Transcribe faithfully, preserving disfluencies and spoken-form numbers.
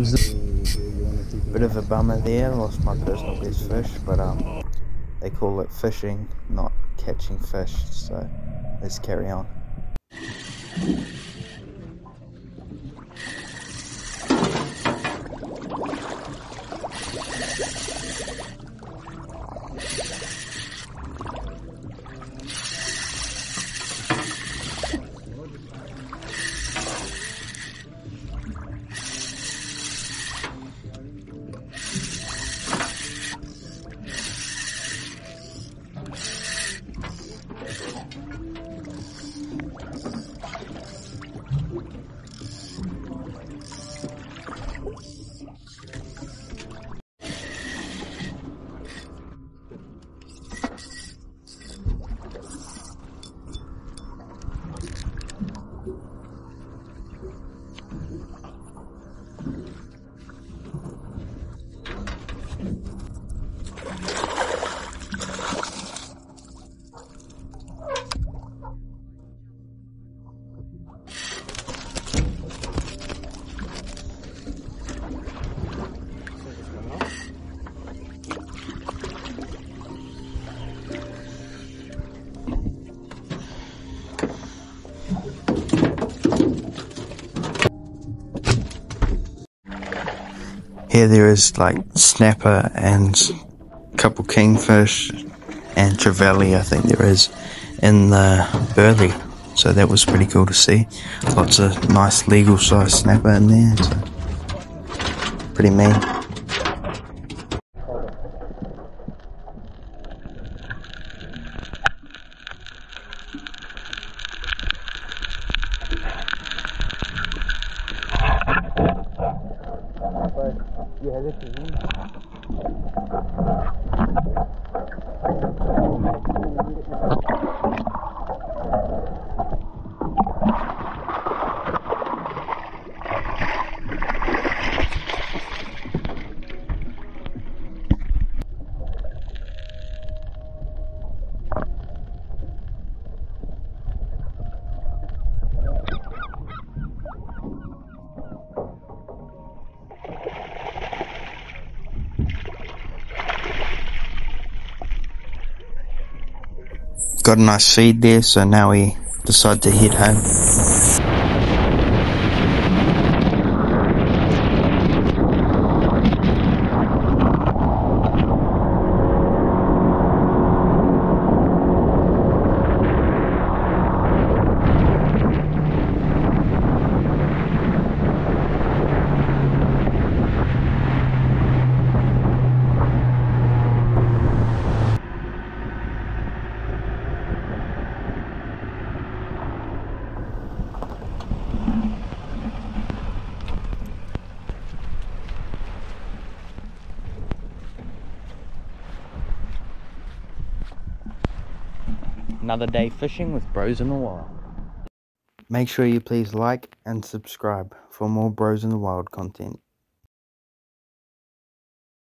Bit of a bummer there, lost my personal best fish, but um, they call it fishing, not catching fish, so let's carry on. Here there is like snapper and a couple kingfish and trevally, I think there is, in the burley. So that was pretty cool to see. Lots of nice legal size snapper in there. So pretty mean. Yeah, this is it. Got a nice feed there, so now we decide to head home. Another day fishing with Bros in the Wild. Make sure you please like and subscribe for more Bros in the Wild content.